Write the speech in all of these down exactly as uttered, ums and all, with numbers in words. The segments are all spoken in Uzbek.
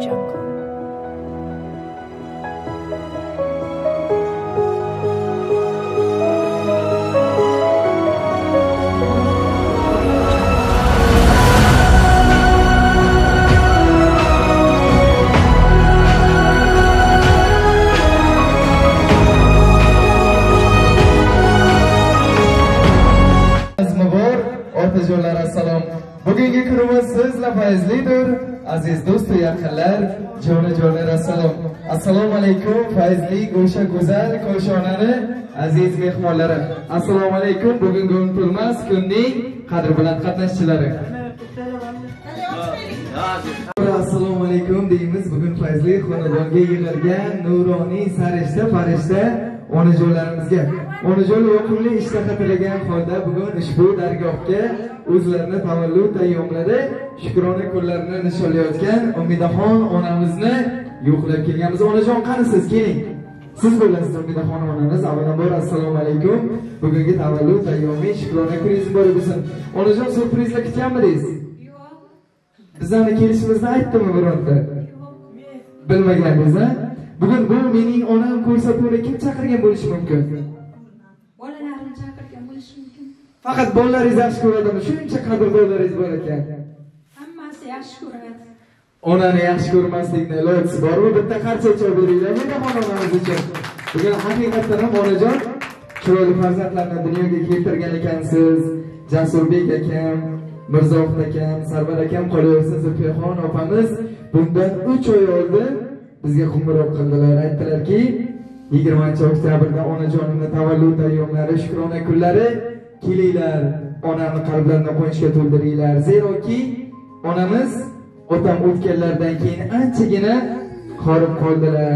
Assalom. Bugungi kunimiz sizla fayzlidir. Aziz do'st va yaqinlar, joni-jonlar assalom. Assalomu alaykum fayzli go'sha go'zal ko'shonani aziz mehmonlari. Assalomu alaykum bugungi unutilmas kunning qadr-bilan qatnashchilari. Assalomu alaykum deymiz. Bugun fayzli xonadonga yig'ilgan nuroniy sarishta farishta onajonlarimizga onajon yoqimli ishtaha tilagan holda bugun ushbu dargohga o'zlarini tavallud ayyomlari shukrona kunlarini nishonlayotgan Umidaxon onamizni yo'qlab kelganmiz. Onajon qani siz keling. Siz bo'lasiz Umidaxon onamiz. Avvalambor assalomu alaykum. Bugungi tavallud ayyomi shukrona kuningiz muborak bo'lsin. Onajon surprizlar kutganmidingiz? Yo'q. Bizlarni kelishimizni aytdimi bironta? Bilmagandingiz a? Bugun bu mening onam ko'rsatuvni kim chaqirgan bo'lishi mumkin? Bolalarni chaqirgan bo'lishi mumkin. Faqat bolalaringiz yaxshi ko'radimi? Shuncha qadrdonlaringiz bor ekan. Hammasi yaxshi ko'radi. Onani yaxshi ko'rmaslikni iloji bormi? Bitta qarcha choy beringlar mehmon onamiz uchun. Bugun haqiqatan ham onajon chiroyli farzandlarni dunyoga keltirgan ekansiz. Jasurbek akam, Mirzohid akam, Sarvar akam qolaversa Zulfiyaxon opamiz bundan uch oy oldin bizga qo'ng'iroq qildilar. Aytdilarki, yigirmanchi oktyabrda onajonimning tavallud ayyomlari, shukrona kunlari, kelinglar, onamni qalblarini quvonchga to'ldiringlar. Zeroki onamiz otam o'tganlardan keyin anchagina horib qoldilar.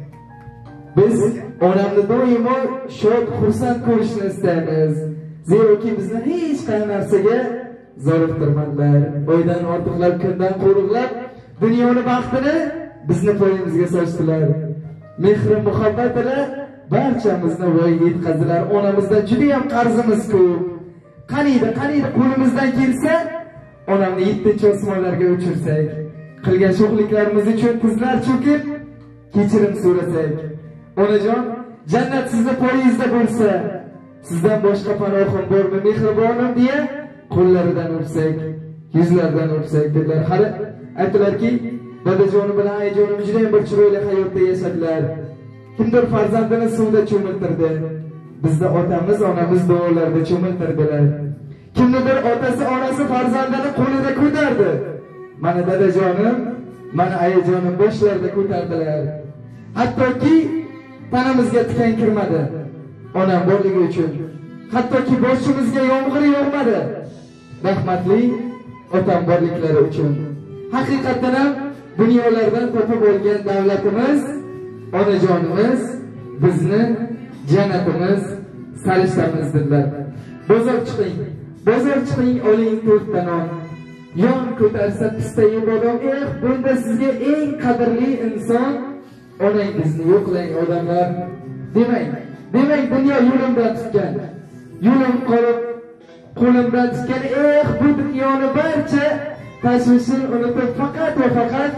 Biz onamni doimo shod, xursand ko'rishni istaymiz. Zeroki bizni hech qanday narsaga zoriqtirmadilar. Oydan ortiqlab, kundan qo'riqlab, dunyoni baxtini bizni poyimizga sochdilar. Mehr muhabbat bilan barchamizni voyaga yetkazdilar. Onamizdan juda ham qarzimiz ko'p. Qaniydi, qaniydi qo'limizdan kelsa, onamni yettinchi osmonlarga uchirsak, qilgan sho'xliklarimiz uchun tizlar cho'kib, kechirim so'rasak. Onajon, jannat sizni poyingizda bo'lsa, sizdan boshqa panohim bormi, mehribonim deya qo'llaridan o'psak, yuzlaridan o'psak dedilar. Hali aytdilarki, dadajonim bilan ayajonim juda ham bir chiroyli hayotda yashadilar. Kimdir farzandini suvda cho'miltirdi. Bizda otamiz, onamiz duolarda cho'miltirdilar. Kimdir otasi, onasi farzandini qo'lida ko'tardi. Mana dadajonim, mana ayajonim boshlarida ko'tardilar. Hattoki tanamizga tikan kirmadi. Onam borligi uchun. Hattoki boshimizga yomg'ir yog'madi. Rahmatli otam borliklari uchun. Haqiqatan ham dunyolardan topib olgan davlatimiz, onajonimiz bizni jannatimiz, sarishtamizdirlar. Bozor chiqing, bozor chiqing, oling to'rtta non. Yon ko'tarsa pistayi bodom, eh, bunda sizga eng qadrli inson onangizni yo'qlang odamlar. Demang, demang dunyo yo'limdan tutgan. Yo'lim qolib, qo'limdan tutgan, eh, bu dunyoni barcha tashvishin unutib faqat va faqat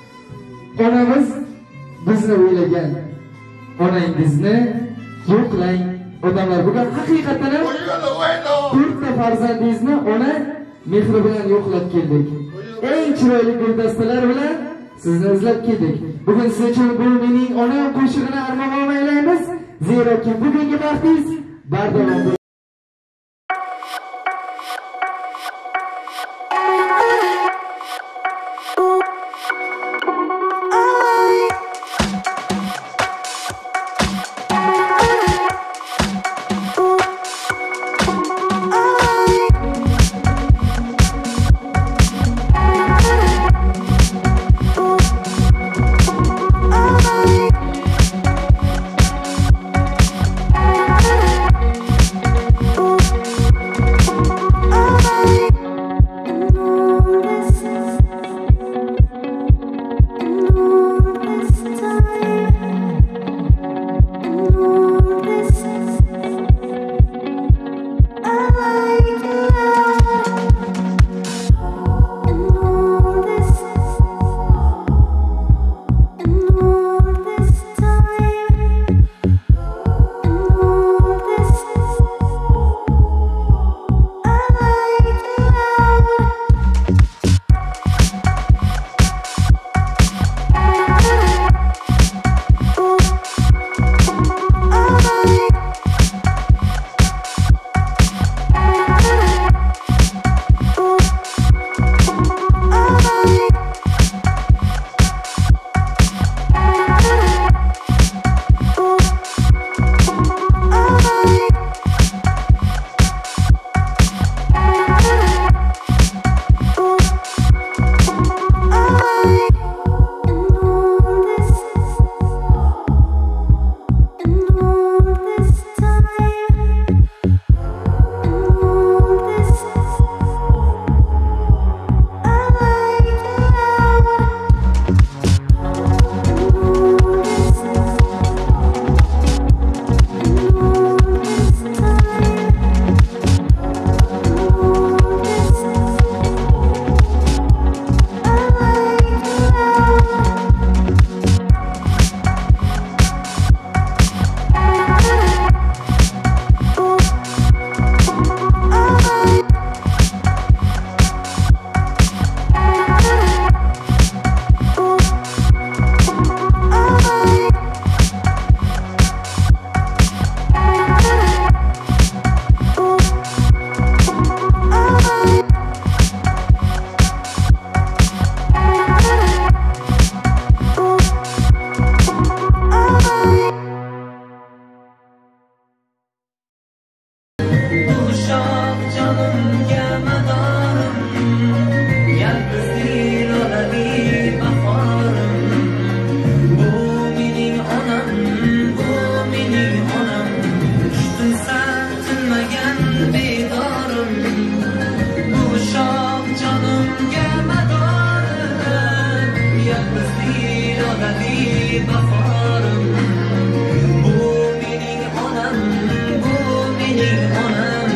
onamiz bizni o'ylagan. Onangizni yo'qlang odamlar. Bugun haqiqatan ham to'rtta farzandingizni ona mehri bilan yo'qlab keldik. Eng chiroyli guldastalar bilan sizni izlab keldik. Bugun siz uchun bu mening onam qo'shig'ini armag'on aylaymiz. Zeroki bugungi baxtingiz bardavom bo'lsin. This bahorim. Bu mening onam, bu mening onam.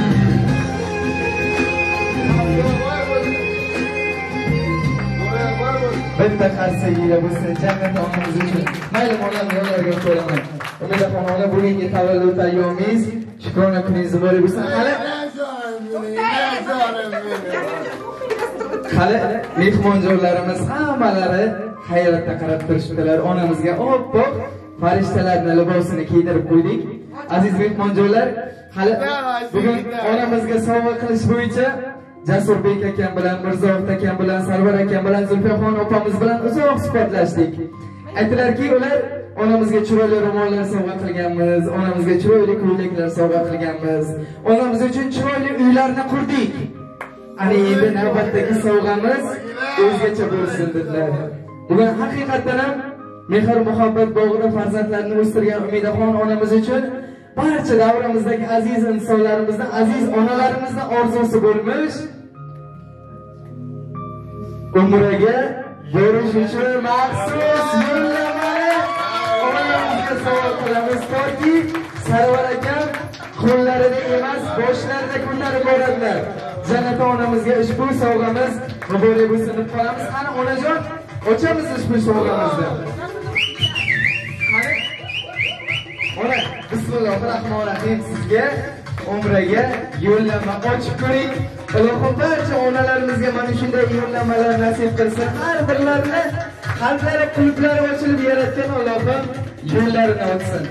Bitta qarsagiga bo'lsa jannat onamiz uchun mayli onam yo'llarga qo'yaman. Umidaxon ona bugungi tavallud ayyomingiz shukrona kuningiz muborak bo'lsin. Hali hali mehmonjonlarimiz hammalari hayratda qarab turishibdilar. Onamizga oppoq farishtalarning libosini kiydirib qo'ydik. Aziz mehmonjonlar, hali bugun onamizga sovg'a qilish bo'yicha Jasurbek akam bilan, Mirzohid akam bilan, Sarvar akam bilan, Zulfiyaxon opamiz bilan uzoq suhbatlashdik. Aytdilarki, ular onamizga chiroyli ro'mollar sovg'a qilganmiz, onamizga chiroyli ko'ylaklar sovg'a qilganmiz, onamiz uchun chiroyli uylarni qurdik. Ana endi navbatdagi sovg'amiz o'zgacha bo'lsin dedilar. Bugun haqiqatan ham mehr muhabbat bog'ida farzandlarini o'stirgan Umidaxon onamiz uchun barcha davramizdagi aziz insonlarimizni, aziz onalarimizni orzusi bo'lmish umraga borish uchun maxsus yo'llamani onamizga sovg'a qilamiz. Toki Sarvar akam qo'llarida emas, boshlarida ko'tarib boradilar. Jannat onamizga ushbu sovg'amiz muborak bo'lsin deb qolamiz. Qani onajon, ochamiz ushbu sovg'amizni. Qani ona, bismillahirrohmanirrohim, sizga umraga yo'llanma ochib ko'ring. Alloh barcha onalarimizga mana shunday yo'llanmalar nasib qilsin. Har birlarini qalblari, qulublari ochilib yaratgan Allohim yo'llarini ochsin.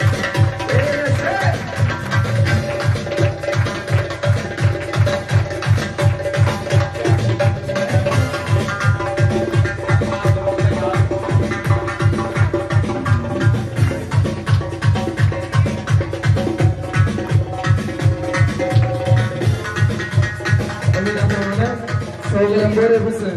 Sovg'alar bo'ra bo'lsin.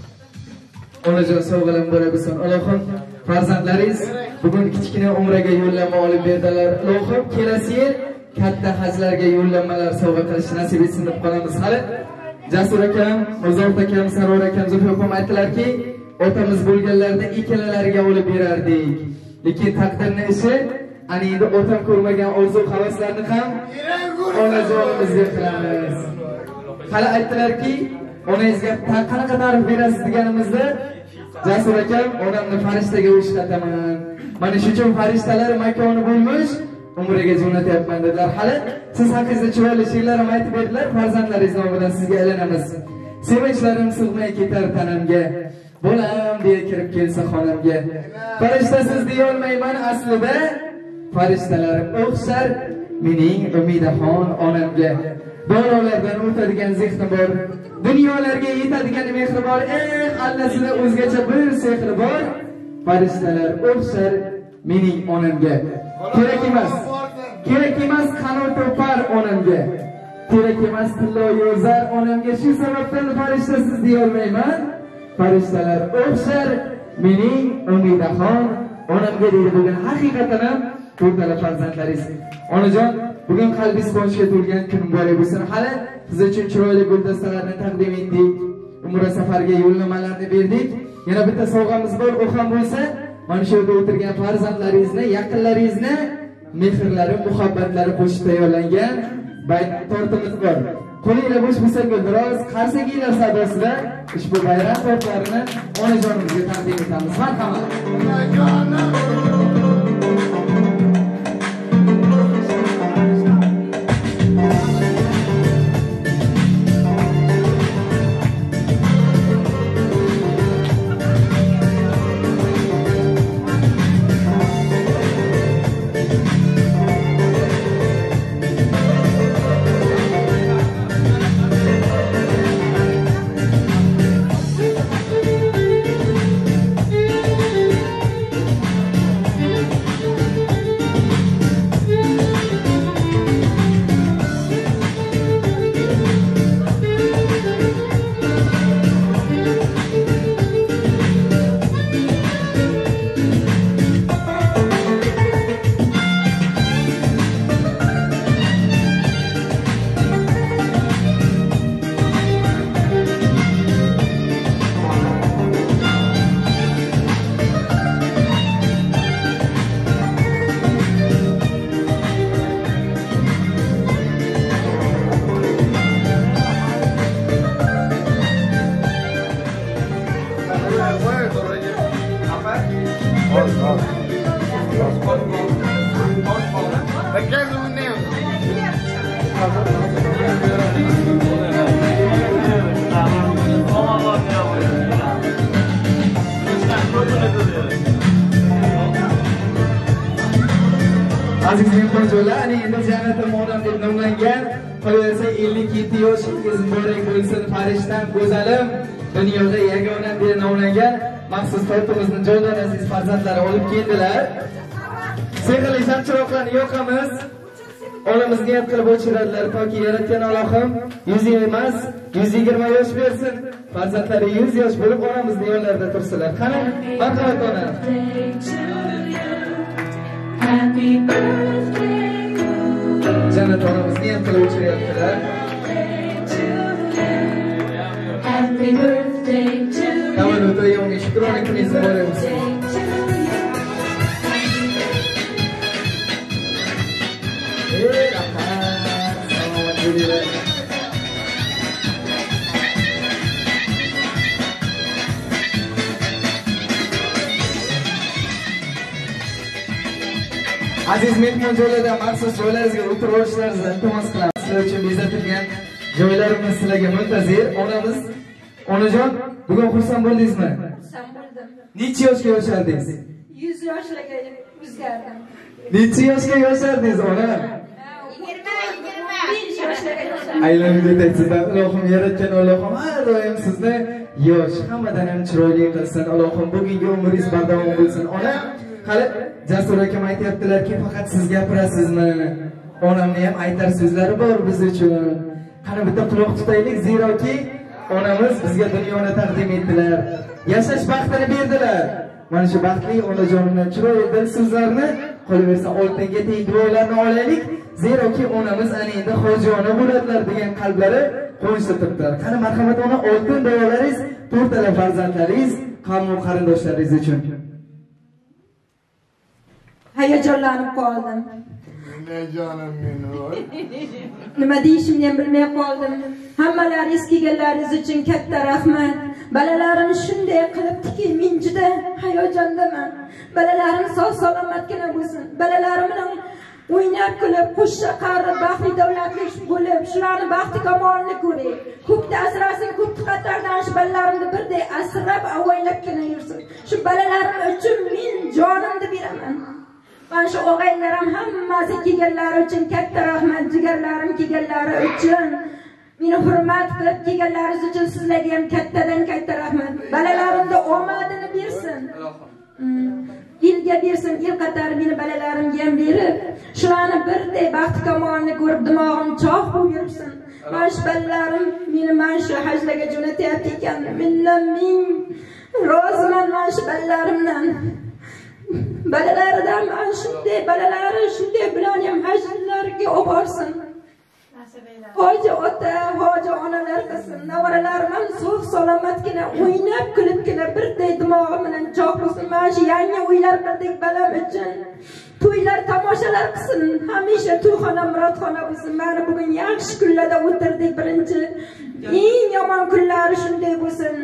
Onajon sovg'alar bo'ra bo'lsin. Allohim farzandlaringiz bugun kichkina umraga yo'llanma olib berdilar. Allohim kelasi yil katta hajlarga yo'llanmalar sovg'a qilishni nasib etsin deb qolamiz. Hali Jasur akam, Mirzohid akam, Sarvar akam, Zulfiyaxon aytdilarki, otamiz bo'lganlarida ikkalalariga olib berardik. Lekin taqdirning ishi, ana endi otam ko'rmagan orzu havaslarni ham onajonimizga qilamiz. Hali aytdilarki, onangizga qanaqa ta'rif berasiz deganimizda, Jasur akam odamni farishtaga o'xshataman. Mana shu uchun farishtalar makoni bo'lmish, umraga jo'natyapman dedilar. Hali siz haqingizda chiroyli she'rlar ham aytib berdilar. Farzandlaringiz nomidan sizga aylanamiz. Sevinchlarim sig'may ketar tanamga, bolam deya kirib kelsa xonamga. Farishtasiz deya olmayman aslida, farishtalarim o'xshar mening Umidaxon onamga. Dorolardan o'tadigan zehni bor, dunyolarga yetadigan mehri bor, eh allasida o'zgacha bir sehri bor. Farishtalar o'xshar mening onamga. Kerak emas, kerak emas qanot o'par onamga, kerak emas tillo yozar onamga. Shu sababdan farishtasiz deya olmayman, farishtalar o'xshar mening Umidaxon onamga deydi. Bugun haqiqatan ham to'rtala farzandlaringiz. Onajon, bugun qalbingiz quvonchga to'lgan kun muborak bo'lsin. Hali siz uchun chiroyli guldastalarni taqdim etdik. Umra safariga yo'llanmalarni berdik. Yana bitta sovg'amiz bor, u ham bo'lsa, mana shu yerda o'tirgan farzandlaringizni, yaqinlaringizni mehrlari, muhabbatlari qo'shib tayyorlangan bayram tortimiz bor. Qo'linglar bo'sh bo'lsa, biroz qarsakiylar sadosida ushbu bayram tortlarini onajonimizga taqdim etamiz. Marhamat. Aziz mehmonlar, endi Jannatul Onam deb nomlangan, qo'yaversa ellik yetti yoshingiz muborak bo'lsin, farishtam, go'zalim, dunyoda yagonam deb nomlangan maxsus tortimizni jondan aziz farzandlari olib keldilar. Sehrli shamchiroqlarni yoqamiz. Olamizga niyat qilib o'chiradilar, toki yaratgan Allohim yuz emas, yuz yigirma yosh bersin. Farzandlari yuz yosh bo'lib onamizning yonlarida tursinlar. Qani, marhamat ona. Happy birthday. Jannat onamiz niyat qilib o'chiryaptilar. Happy birthday to you. Tavallud yo'nga shukrona qilingiz bo'lamiz. Ey rahmat. Salomat bo'linglar. Aziz mehmonjoylarda maxsus joylaringizga o'tirib olishlaringizni iltimos qilamiz. Sizlar uchun bezatilgan joylarimiz sizlarga muntazir. Onamiz, onajon, bugun xursand bo'ldingizmi? Xursand bo'ldim. Necha yoshga yoshardingiz? yuz yoshlarga o'zgardim. Necha yoshga yoshardingiz, ona? yigirma, yigirma besh yoshlarga yoshlardim. Aylanib o'taysizlar. Allohim yaratgan Allohim har doim sizni yosh, hammadan ham chiroyli qilsin. Allohim bugungi umringiz bardavom bo'lsin. Ona, qani Jasur akam aytayaptilarki, faqat siz gapirasizmi? Onamning ham aytar so'zlari bor biz uchun. Qani bitta quloq tutaylik, zeroki onamiz bizga dunyoni taqdim etdilar. Yashash baxtini berdilar. Mana shu baxtli onajonimdan chiroyli dil so'zlarni, qolaversa oltinga teng duolarni olaylik. Zeroki onamiz ana endi hojona bo'ladilar degan qalblari qo'yishib turibdilar. Qani marhamat ona, oltin duolaringiz to'rttala farzandlaringiz, qavm qarindoshlaringiz uchun. Hayajonlanib qoldim. Ne canım benim var. Nima deyishimni ham bilmay qoldim. Hammalaringiz kelganlaringiz uchun katta rahmat. Balalarim shunday qilibdiki, men juda hayajondaman. Balalarim sog' salomatgina bo'lsin. Balalarim bilan o'ynab kulib, qo'shcha qarib, baxtli davlatli bo'lib, shularning baxti kamolini ko'ray. Ko'pda asrasin, ko'p qatordan shu balalarimni birdek asrab, avaylabgina yursin. Shu balalarim uchun men jonimni beraman. Mana shu o'g'aylarim hammasi kelganlari uchun katta rahmat, jigarlarim kelganlari uchun, meni hurmat qilib kelganlaringiz uchun sizlarga ham kattadan katta rahmat. Balalarimga omadini bersin. Ilga bersin, il qatori meni balalarimga ham berib, shularni birdek baxt kamolini ko'rib dimog'im choq bo'lib yursin. Mana shu balalarim meni mana shu hajlarga jo'natyapti ekan, mendan ming roziman mana shu balalarimdan. Balalaridan mana shunday balalari shunday bilan ham hajlarga olib borsin. Hoji ota, hoji onalar qilsin. Nevaralarim ham sog' salomatgina, o'ynab kulibgina birday dimog'i bilan choq bo'lsin. Mana shu yangi uylar qildik balam uchun. To'ylar, tomoshalar qilsin. Hamisha to'yxona, murodxona bo'lsin. Mana bugun yaxshi kunlarda o'tirdik birinchi. Eng yomon kunlari shunday bo'lsin.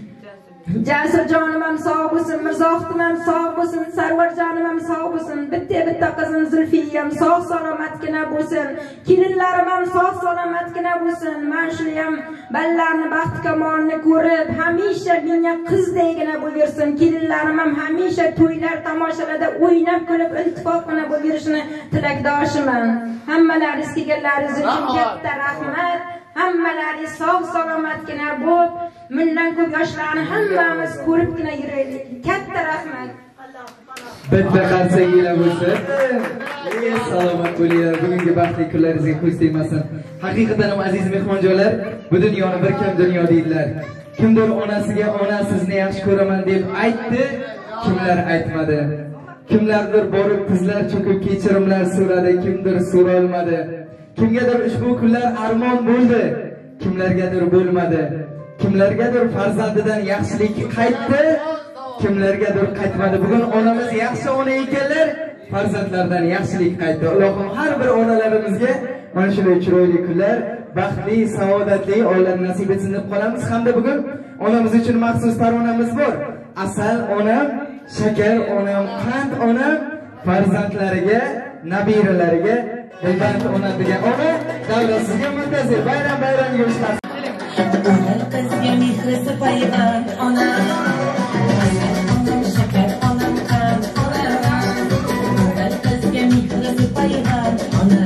Jasur jonim ham sog' bo'lsin, Mirzoxtim ham sog' bo'lsin, Sarvar jonim ham sog' bo'lsin, bitta bitta qizim Zulfiya ham sog' salomatgina bo'lsin, kelinlarim ham sog' salomatgina bo'lsin. Men shu ham ballarni baxt kamolini ko'rib, hamisha menga qizdagina bo'laversin. Kelinlarim ham hamisha to'ylar, tomoshalarda o'ynab kulib, iltifotgina bo'laverishini tilakdoshiman. Hammalaringiz kelganlaringiz uchun katta rahmat. Hammalaringiz sog' salomatgina bo'lib, bundan ko'p yoshlarni hammamiz ko'ribgina yuraylik. Katta rahmat. Bitta qarsanglar bo'lsa, ey salomat bo'linglar. Bugungi baxtli kunlaringizga ko'z tegmasin. Haqiqatan ham aziz mehmonjoylar, bu dunyoni bir kim dunyo deydilar. Kimdir onasiga ona sizni yaxshi ko'raman deb aytdi, kimlar aytmadi. Kimlardir borib qizlar cho'kib kechirimlar so'radi, kimdir so'ra olmadi. Kimgadir ushbu kunlar armon bo'ldi, kimlargadir bo'lmadi. Kimlargadir farzandidan yaxshilik qaytdi, kimlargadir qaytmadi. Bugun onamiz yaxshi ona ekanlar, farzandlardan yaxshilik qaytdi. Allohim har bir onalarimizga mana shunday chiroyli kunlar, baxtli, saodatli oilalar nasib etsin deb qolamiz. Hamda bugun onamiz uchun maxsus taronamiz bor. Asal onam shakar onam, qand onam, farzandlariga, nabiralariga Beybat ona degan ona davrasiga muntazir bayram bayram yurishlar. Ona qizga mehrisi payvand ona. Onam shakar onam qand ona. Ona qizga mehrisi payvand ona.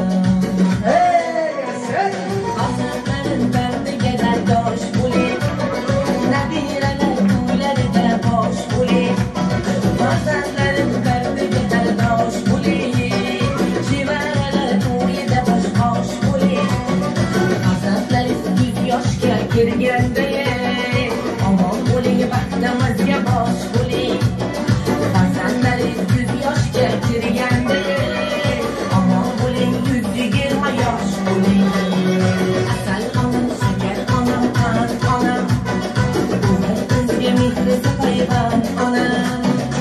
Farzandlarim bardiga dardosh bo'ling. Nabiralar to'ylarida bosh bo'ling. Farzandlarim bardiga dardosh bo'ling. Yoshga kirganda omon bo'ling, baxtimizga bosh bo'ling. Farzandlaringiz yuz yoshga kirganda omon bo'ling, yuz yigirma yosh bo'ling. Asal onam, shakar onam, qand onam, o'g'il qizga mehrisi payvand onam.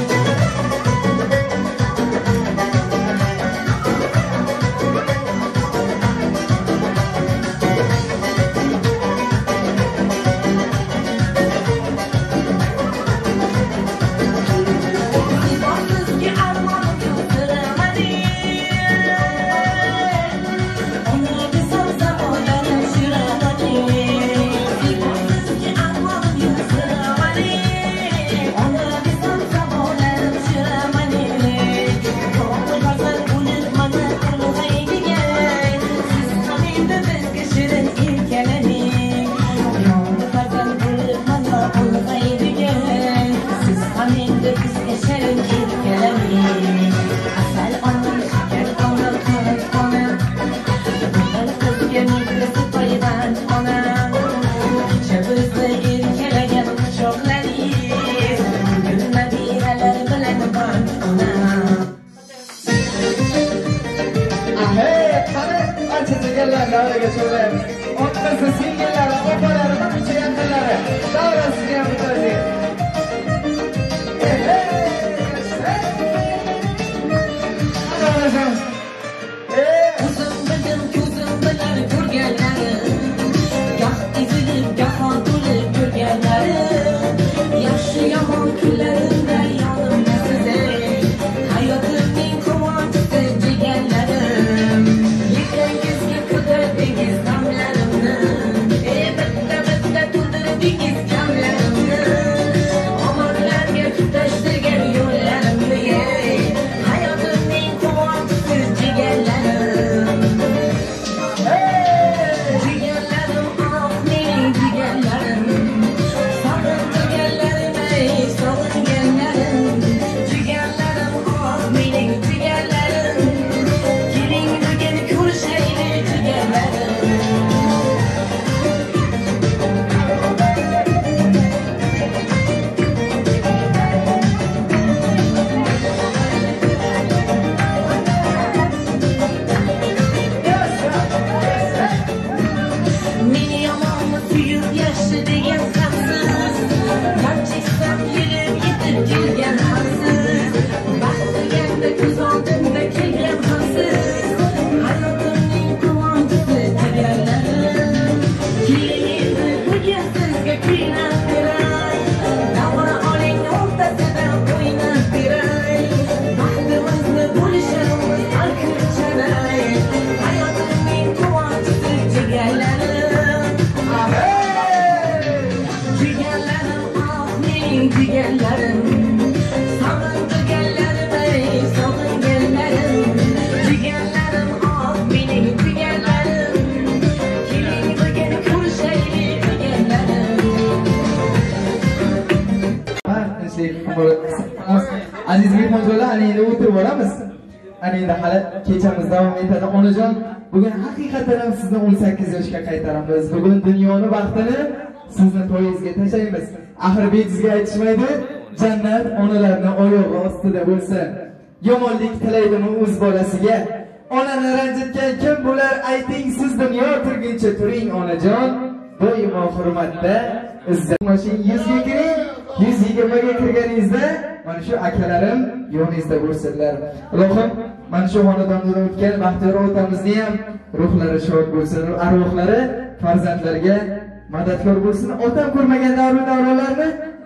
Aziz mehmonlar, ana endi o'tirib olamiz. Ana endi hali kechamiz davom etadi. Onajon, bugun haqiqatan ham sizni o'n sakkiz yoshga qaytaramiz. Bugun dunyoni vaqtini sizni to'yingizga tashlaymiz. Axir bejizga aytishmaydi, jannat onalarning oyog'i ostida bo'lsin. Yomonlik tilaydimi o'z bolasiga? Onani ranjitgan kim bular? Ayting, siz dunyo turguncha turing onajon. Doimo hurmatda, izzat mashin yuzga kiring. yuz yigirmaga kirganingizda mana shu akalarim yoningizda bo'lsinlar. Ilohim, mana shu xonadonda o'tgan Baxtiyor otamizni ham ruhlari shod bo'lsin, arvohlari farzandlarga madadkor bo'lsin. Otam ko'rmagan davr davralarni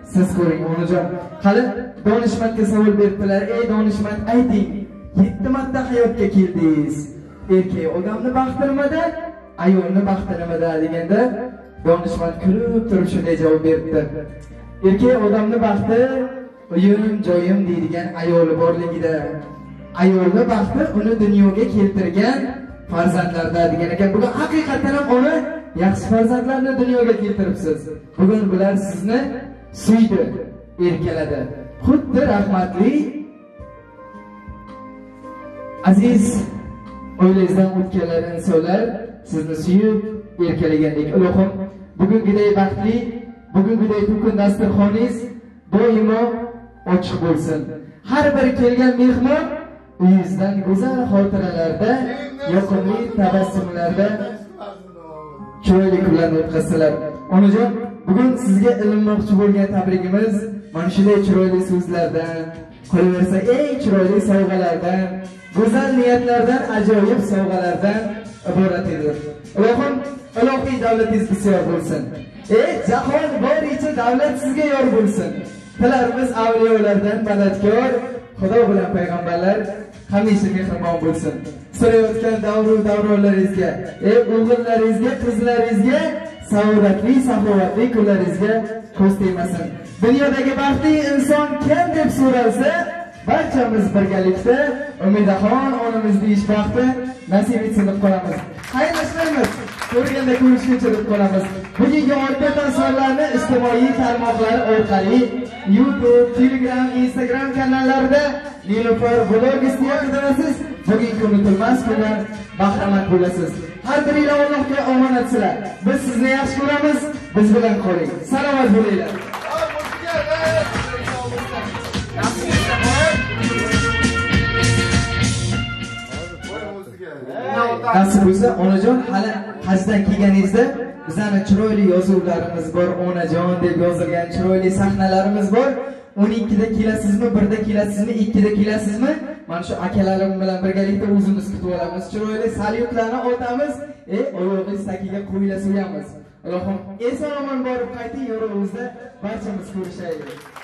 siz ko'ring onajon. Qani donishmandga savol berdilar. Ey donishmand, ayting, yetti marta hayotga keldingiz. Erkak odamni baxti nimada, ayolni baxti nimada deganda donishmand kulib turib shunday javob berdi. Erkak odamni baxti uyim, joyim deydigan ayoli borligida. Ayolni baxti uni dunyoga keltirgan farzandlarda degan ekan. Bugun haqiqatan ham uni yaxshi farzandlarni dunyoga keltiribsiz. Bugun bular sizni suydi, erkaladi. Xuddi rahmatli aziz oilangizdan o'tganlar insonlar sizni suyib erkalagandek. Ilohim, bugungiday baxtli, bugungiday to'kin dasturxoningiz doimo ochiq bo'lsin. Har bir kelgan mehmon uyingizdan go'zal xotiralarda, yoqimli tabassumlarda chiroyli kunlarni o'tkazsalar. Onajon, bugun sizga ilinmoqchi bo'lgan tabrigimiz mana shunday chiroyli so'zlardan, qolaversa eng chiroyli sovg'alardan, go'zal niyatlardan, ajoyib sovg'alardan iborat edi. Ilohim, ilohiy davlatingiz bisyor bo'lsin. Ey jahon boricha davlat sizga yor bo'lsin. Tilarimiz avliyolardan madadkor, Xudo bilan payg'ambarlar hamisha mehribon bo'lsin. Surayotgan davru davronlaringizga, ey o'g'illaringizga, qizlaringizga saodatli, saxovatli kunlaringizga ko'z tegmasin. Dunyodagi baxtli inson kim deb so'ralsa, barchamiz birgalikda Umidaxon onamizni ish baxti nasib etsin deb qolamiz. Xayrlashmaymiz. Ko'rganda ko'rishguncha deb qolamiz. Bugungi orqadan sonlarni ijtimoiy tarmoqlar orqali YouTube, Telegram, Instagram kanallarida Nilufar Vlogs deya qidirasiz. Bugungi unutilmas kunlar bahramand bo'lasiz. Har biringlar Allohga omonatsizlar. Biz sizni yaxshi ko'ramiz. Biz bilan qoling. Salomat bo'linglar. Nasib bo'lsa, onajon, hali hajdan kelganingizda bizning chiroyli yozuvlarimiz bor, onajon deb yozilgan chiroyli sahnalarimiz bor. o'n ikkida kelasizmi, birda kelasizmi, ikkida kelasizmi? Mana shu akalarim bilan birgalikda o'zimiz kutib olamiz. Chiroyli salyutlarni otamiz, ey oyog'ingiz tagiga qo'yla so'yamiz. Ilohim, eson-omon borib qayting, yorug'imizda barchamiz ko'rishaylik.